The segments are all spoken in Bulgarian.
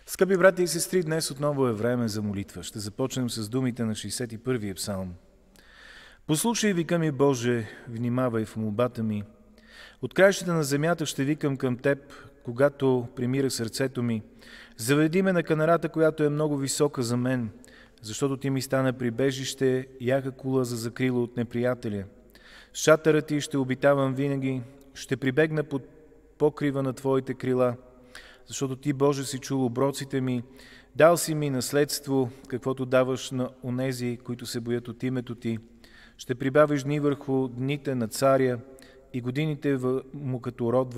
Скъпи брати и сестри, днес отново е време за молитва. Ще започнем с думите на 61-я псалм. Послушай, вика ми, Боже, внимавай в молбата ми. От краищата на земята ще викам към Теб, когато примира сърцето ми. Заведи ме на канарата, която е много висока за мен, защото Ти ми стана прибежище, яка кула за закрила от неприятеля. С шатъра Ти ще обитавам винаги, ще прибегна под покрива на Твоите крила, защото Ти, Боже, си чул оброците ми, дал си ми наследство, каквото даваш на онези, които се боят от името Ти. Ще прибавиш дни върху дните на царя и годините му като род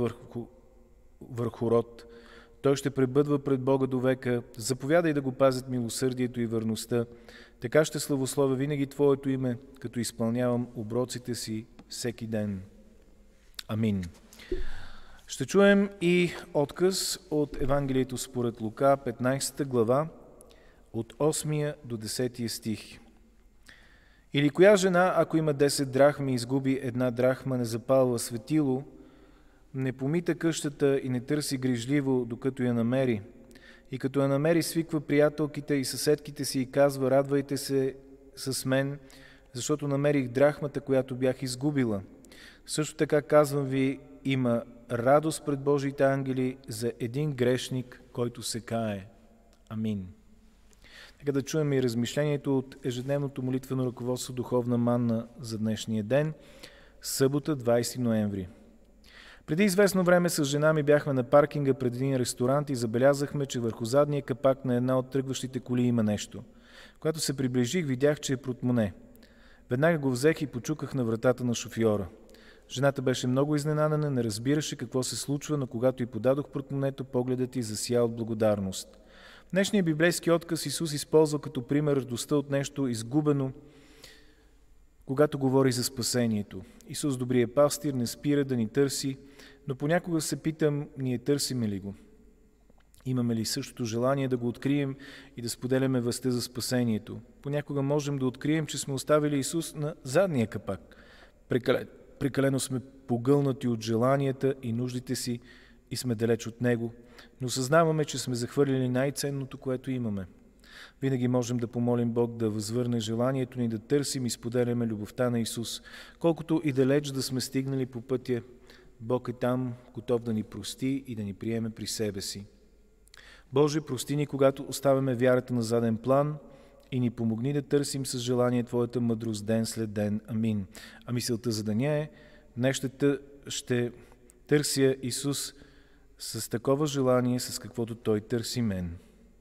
върху род. Той ще пребъдва пред Бога до века. Заповядай да го пазят милосърдието и върността. Така ще славословя винаги Твоето име, като изпълнявам оброците си всеки ден. Амин. Ще чуем и отказ от Евангелието според Лука, 15 глава, от 8 до 10 стих. Или коя жена, ако има 10 драхми и изгуби една драхма, не запалва светило, не помита къщата и не търси грижливо, докато я намери. И като я намери, свиква приятелките и съседките си и казва: радвайте се с мен, защото намерих драхмата, която бях изгубила. Също така казвам ви, има радост пред Божиите ангели за един грешник, който се кае. Амин. Нека да чуем и размишлението от ежедневното молитвено ръководство Духовна манна за днешния ден, събота, 20 ноември. Преди известно време с жена ми бяхме на паркинга пред един ресторант и забелязахме, че върху задния капак на една от тръгващите коли има нещо. Когато се приближих, видях, че е портмоне. Веднага го взех и почуках на вратата на шофьора. Жената беше много изненадана, не разбираше какво се случва, но когато й подадох портмонето, погледът й засия от благодарност. В днешния библейски отказ Исус използва като пример радостта от нещо изгубено, когато говори за спасението. Исус, добрият пастир, не спира да ни търси, но понякога се питам, ние търсиме ли го? Имаме ли същото желание да го открием и да споделяме вестта за спасението? Понякога можем да открием, че сме оставили Исус на задния капак. Прекалено сме погълнати от желанията и нуждите си и сме далеч от Него, но съзнаваме, че сме захвърлили най-ценното, което имаме. Винаги можем да помолим Бог да възвърне желанието ни да търсим и споделяме любовта на Исус. Колкото и далеч да сме стигнали по пътя, Бог е там, готов да ни прости и да ни приеме при себе си. Боже, прости ни, когато оставяме вярата на заден план и ни помогни да търсим с желание Твоята мъдрост ден след ден. Амин. А мисълта за деня е: днес ще търся Исус с такова желание, с каквото Той търси мен.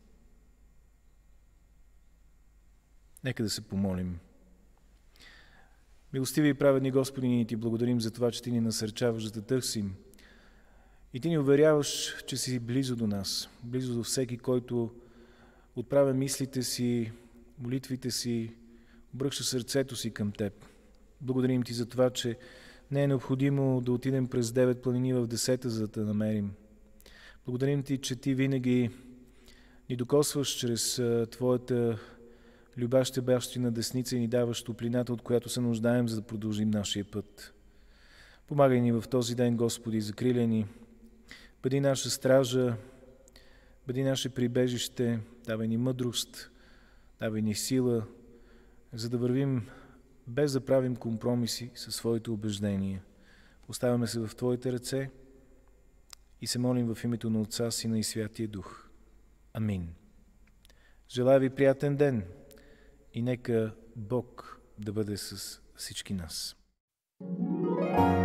Нека да се помолим. Милостиви и праведни Господи, ние Ти благодарим за това, че Ти ни насърчаваш да те търсим. И Ти ни уверяваш, че си близо до нас, близо до всеки, който отправя мислите си, молитвите си, обръща сърцето си към Теб. Благодарим Ти за това, че не е необходимо да отидем през 9 планини в 10, за да те намерим. Благодарим Ти, че Ти винаги ни докосваш чрез Твоята любяща бащина десница и ни даваш топлината, от която се нуждаем, за да продължим нашия път. Помагай ни в този ден, Господи, закриляй ни. Бъди наша стража, бъди наше прибежище, давай ни мъдрост, давай ни сила, за да вървим без да правим компромиси със своите убеждения. Оставяме се в Твоите ръце и се молим в името на Отца, Сина и Святия Дух. Амин. Желая ви приятен ден и нека Бог да бъде с всички нас.